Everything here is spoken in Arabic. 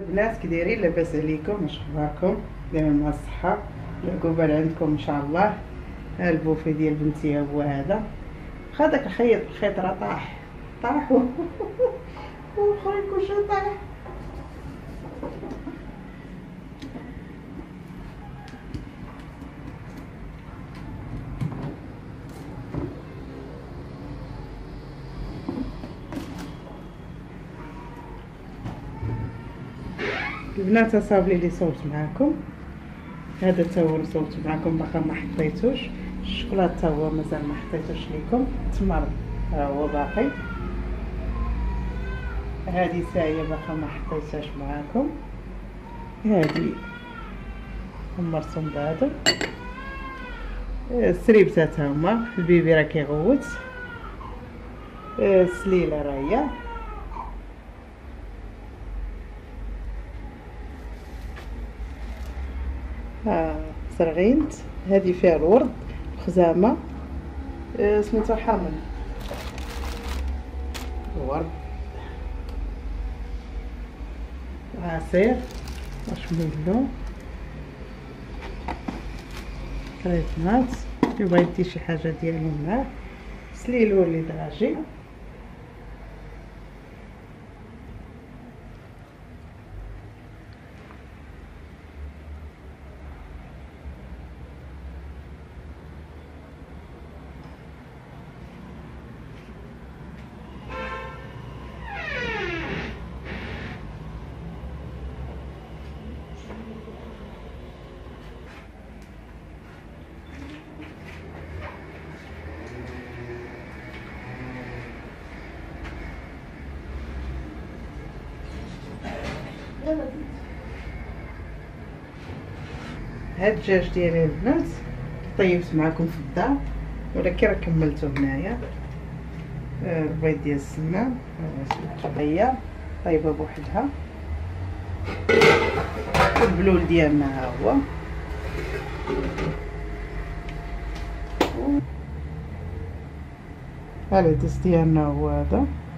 البنات كي دايرين؟ لاباس عليكم؟ واش اخباركم؟ دايما مع الصحه العقوبه عندكم ان شاء الله. ها البوفي ديال بنتي هو هذا. خا داك الخيط راه طاح وخرج كلشي طاح. البنات صاب لي صوت معاكم، هذا تا هو صوت معاكم باقا ما حطيتوش. الشوكولاط تا هو مازال ما حطيتوش ليكم، التمر ها هو باقي، هذه سايه باقا ما حطيتهاش معاكم، هذه مرسوم بهذا السريبتات هما. البيبي راه كيغوت، السليله راهي، زرغينت هذه فيها الورد، خزامه سميتو حامل الورد، عصير مارشميلو، كريمات اللي بغا يدي شي حاجه ديالو معاه، سليلو اللي دراجي. هاد الدجاج ديالي البنات طيبت معكم في الدار، ولكن راه كملته هنايا. البيض ديال السمان هي طيبه بوحدها، البلول ديالنا ها هو، العدس ديالنا هو هذا.